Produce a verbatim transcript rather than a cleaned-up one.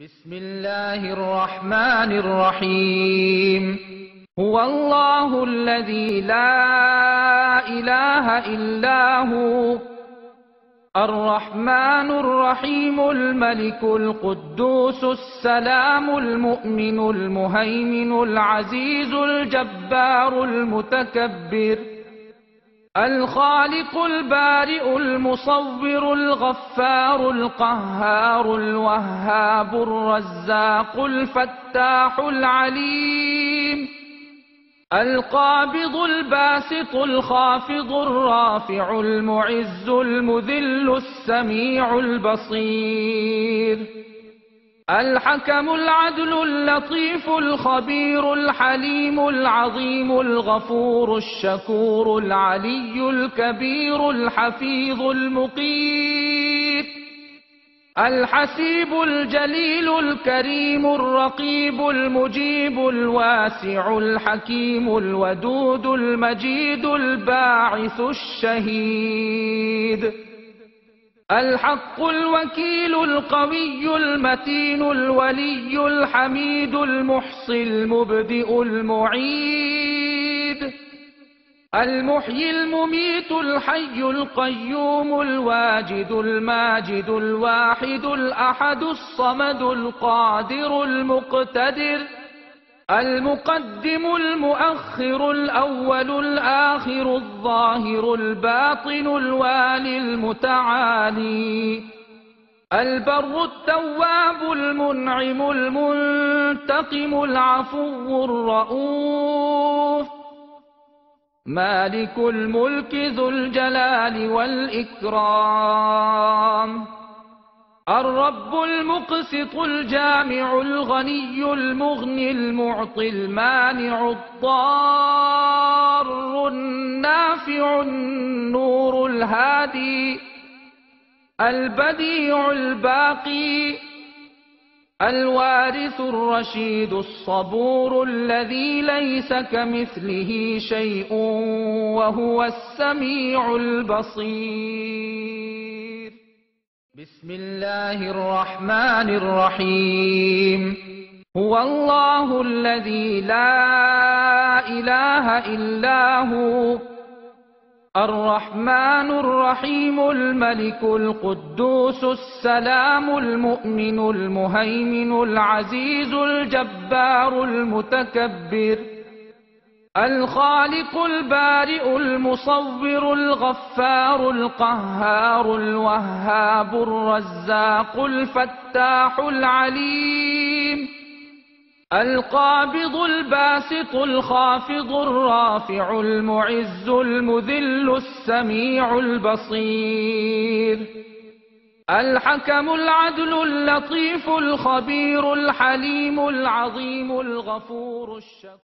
بسم الله الرحمن الرحيم. هو الله الذي لا إله إلا هو الرحمن الرحيم الملك القدوس السلام المؤمن المهيمن العزيز الجبار المتكبر الخالق البارئ المصور الغفار القهار الوهاب الرزاق الفتاح العليم القابض الباسط الخافض الرافع المعز المذل السميع البصير الحكم العدل اللطيف الخبير الحليم العظيم الغفور الشكور العلي الكبير الحفيظ المقيت الحسيب الجليل الكريم الرقيب المجيب الواسع الحكيم الودود المجيد الباعث الشهيد الحق الوكيل القوي المتين الولي الحميد المحصي المبدئ المعيد المحيي المميت الحي القيوم الواجد الماجد الواحد الأحد الصمد القادر المقتدر المقدم المؤخر الأول الآخر الظاهر الباطن الوالي المتعالي البر التواب المنعم المنتقم العفو الرؤوف مالك الملك ذو الجلال والإكرام الرب المقسط الجامع الغني المغني المعطي المانع الضار النافع النور الهادي البديع الباقي الوارث الرشيد الصبور الذي ليس كمثله شيء وهو السميع البصير. بسم الله الرحمن الرحيم. هو الله الذي لا إله إلا هو الرحمن الرحيم الملك القدوس السلام المؤمن المهيمن العزيز الجبار المتكبر الخالق البارئ المصور الغفار القهار الوهاب الرزاق الفتاح العليم القابض الباسط الخافض الرافع المعز المذل السميع البصير الحكم العدل اللطيف الخبير الحليم العظيم الغفور الشكور.